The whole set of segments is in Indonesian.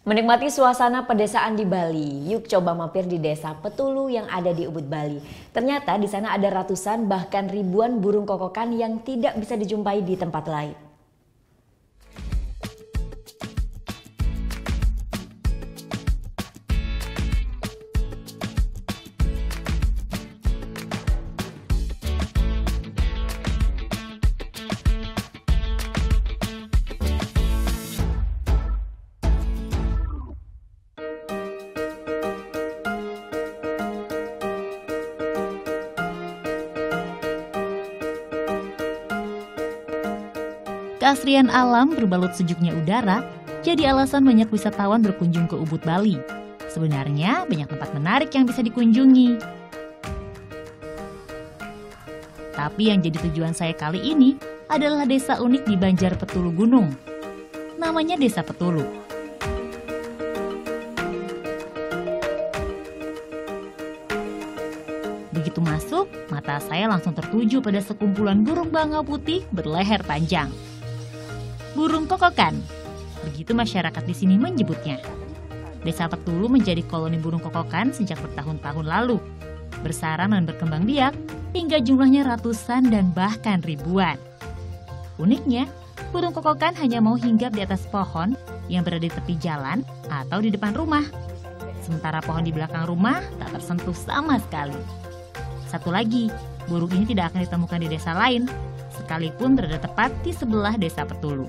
Menikmati suasana pedesaan di Bali, yuk coba mampir di Desa Petulu yang ada di Ubud, Bali. Ternyata di sana ada ratusan bahkan ribuan burung kokokan yang tidak bisa dijumpai di tempat lain. Keasrian alam berbalut sejuknya udara jadi alasan banyak wisatawan berkunjung ke Ubud, Bali. Sebenarnya banyak tempat menarik yang bisa dikunjungi. Tapi yang jadi tujuan saya kali ini adalah desa unik di Banjar Petulu Gunung. Namanya Desa Petulu. Begitu masuk, mata saya langsung tertuju pada sekumpulan burung bangau putih berleher panjang. Burung kokokan, begitu masyarakat di sini menyebutnya. Desa Petulu menjadi koloni burung kokokan sejak bertahun-tahun lalu, bersarang dan berkembang biak hingga jumlahnya ratusan dan bahkan ribuan. Uniknya, burung kokokan hanya mau hinggap di atas pohon yang berada di tepi jalan atau di depan rumah. Sementara pohon di belakang rumah tak tersentuh sama sekali. Satu lagi, burung ini tidak akan ditemukan di desa lain, sekalipun berada tepat di sebelah Desa Petulu.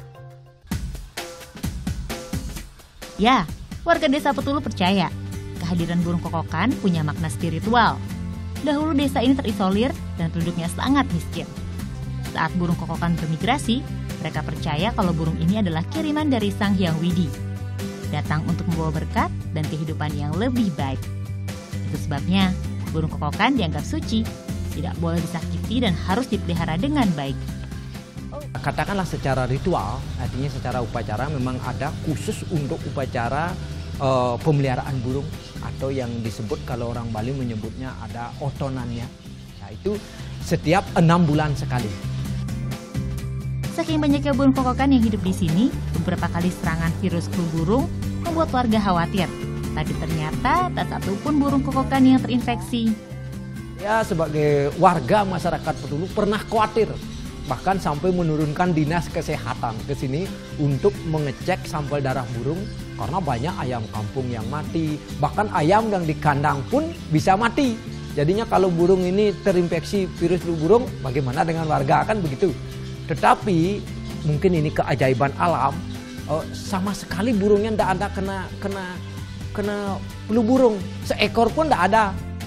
Ya, warga Desa Petulu percaya kehadiran burung kokokan punya makna spiritual. Dahulu desa ini terisolir dan penduduknya sangat miskin. Saat burung kokokan bermigrasi, mereka percaya kalau burung ini adalah kiriman dari Sang Hyang Widi, datang untuk membawa berkat dan kehidupan yang lebih baik. Itu sebabnya burung kokokan dianggap suci, tidak boleh disakiti dan harus dipelihara dengan baik. Katakanlah secara ritual, artinya secara upacara memang ada khusus untuk upacara pemeliharaan burung atau yang disebut kalau orang Bali menyebutnya ada otonannya. Nah itu setiap 6 bulan sekali. Saking banyaknya burung kokokan yang hidup di sini, beberapa kali serangan virus flu burung membuat warga khawatir. Tapi ternyata tak satu pun burung kokokan yang terinfeksi. Ya sebagai warga masyarakat Petulu pernah khawatir, bahkan sampai menurunkan dinas kesehatan ke sini untuk mengecek sampel darah burung karena banyak ayam kampung yang mati, bahkan ayam yang di kandang pun bisa mati. Jadinya kalau burung ini terinfeksi virus flu burung, bagaimana dengan warga, kan begitu. Tetapi mungkin ini keajaiban alam, sama sekali burungnya tidak ada kena flu burung, seekor pun tidak ada.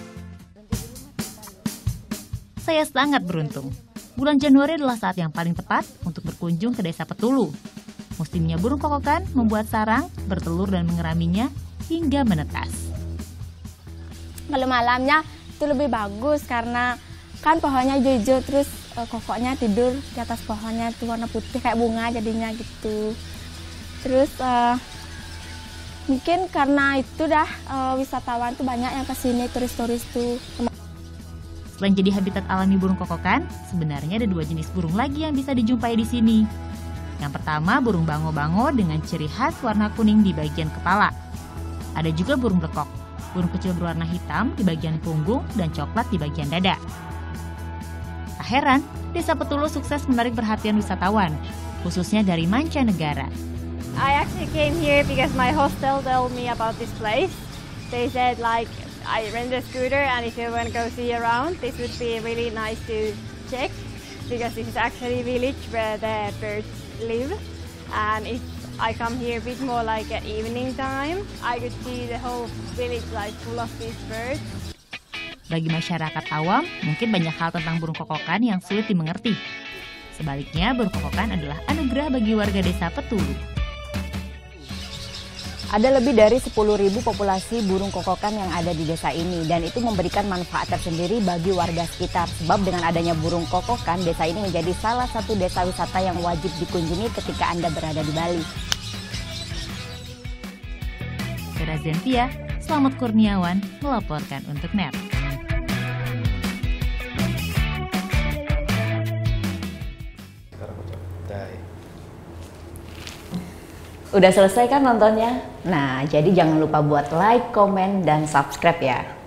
Saya sangat beruntung. Bulan Januari adalah saat yang paling tepat untuk berkunjung ke Desa Petulu. Musimnya burung kokokan membuat sarang, bertelur dan mengeraminya hingga menetas. Kalau malamnya itu lebih bagus karena kan pohonnya hijau-hijau, terus kokoknya tidur di atas pohonnya itu warna putih kayak bunga jadinya gitu. Terus mungkin karena itu wisatawan tuh banyak yang kesini, turis-turis tuh. Selain jadi habitat alami burung kokokan, sebenarnya ada 2 jenis burung lagi yang bisa dijumpai di sini. Yang pertama, burung bango-bango dengan ciri khas warna kuning di bagian kepala. Ada juga burung blekok, burung kecil berwarna hitam di bagian punggung dan coklat di bagian dada. Tak heran, Desa Petulu sukses menarik perhatian wisatawan, khususnya dari mancanegara. I actually came here because my hostel told me about this place. They said I rent a scooter and if you want to go see around, this would be really nice to check because this is actually a village where the birds live. And if I come here a bit more like at evening time, I could see the whole village full of these birds. Bagi masyarakat awam, mungkin banyak hal tentang burung kokokan yang sulit dimengerti. Sebaliknya, burung kokokan adalah anugerah bagi warga Desa Petulu. Ada lebih dari 10.000 populasi burung kokokan yang ada di desa ini dan itu memberikan manfaat tersendiri bagi warga sekitar. Sebab dengan adanya burung kokokan, desa ini menjadi salah satu desa wisata yang wajib dikunjungi ketika Anda berada di Bali. Saya Zentia, Selamat Kurniawan melaporkan untuk NET. Udah selesai kan nontonnya? Nah, jadi jangan lupa buat like, komen, dan subscribe ya.